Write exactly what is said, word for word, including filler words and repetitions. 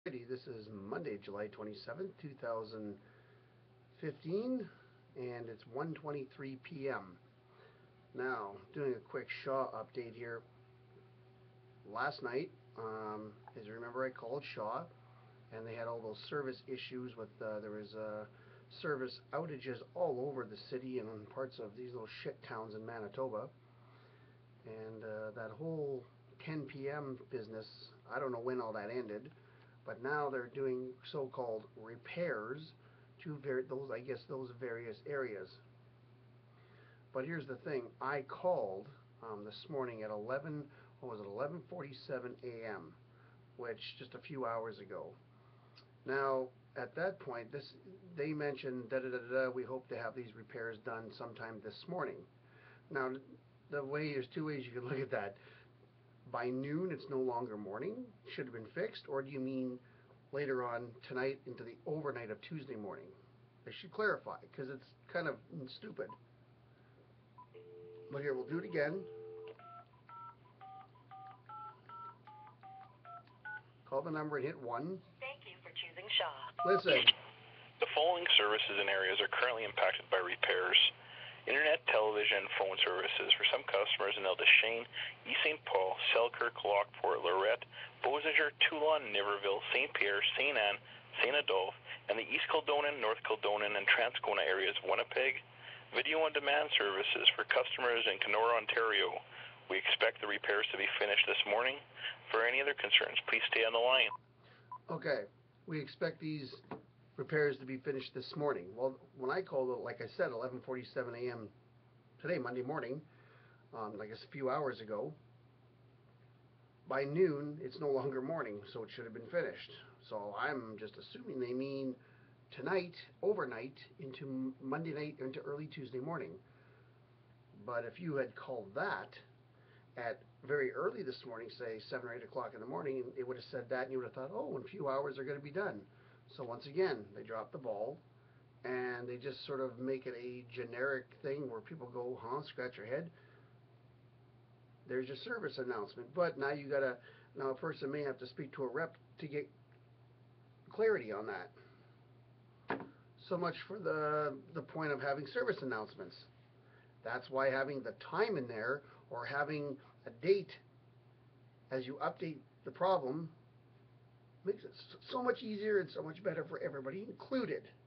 Alrighty, this is Monday, July twenty-seventh, two thousand fifteen, and it's one twenty-three p m Now, doing a quick Shaw update here. Last night, um, as you remember, I called Shaw, and they had all those service issues with, uh, there was uh, service outages all over the city and in parts of these little shit towns in Manitoba. And uh, that whole ten p m business, I don't know when all that ended, but now they're doing so-called repairs to ver- those, I guess, those various areas. But here's the thing: I called um, this morning at eleven, what was it, eleven forty-seven a m, which just a few hours ago. Now, at that point, this they mentioned da da da da. We hope to have these repairs done sometime this morning. Now, the way there's two ways you can look at that. By noon, it's no longer morning. Should have been fixed, or do you mean later on tonight into the overnight of Tuesday morning? They should clarify, because it's kind of stupid. But here, we'll do it again. Call the number and hit one. Thank you for choosing Shaw. Listen. The following services and areas are currently impacted by repairs. Internet, television, and phone services for some customers in Ildeshane, East Saint Paul, Selkirk, Lockport, Lorette, Beausejour, Toulon, Niverville, Saint Pierre, Saint Anne, Saint Adolphe, and the East Kildonan, North Kildonan, and Transcona areas of Winnipeg. Video on demand services for customers in Kenora, Ontario. We expect the repairs to be finished this morning. For any other concerns, please stay on the line. Okay, we expect these repairs to be finished this morning. Well, when I called, like I said, eleven forty-seven a m today, Monday morning, um, I guess a few hours ago, by noon, it's no longer morning, so it should have been finished. So I'm just assuming they mean tonight, overnight, into Monday night, into early Tuesday morning. But if you had called that at very early this morning, say seven or eight o'clock in the morning, it would have said that, and you would have thought, oh, in a few hours they're going to be done. So once again, they dropped the ball, and they just sort of make it a generic thing where people go, huh, scratch your head. There's your service announcement. But now you gotta, now a person may have to speak to a rep to get clarity on that. So much for the the point of having service announcements. That's why having the time in there, or having a date as you update the problem, makes it so much easier and so much better for everybody included.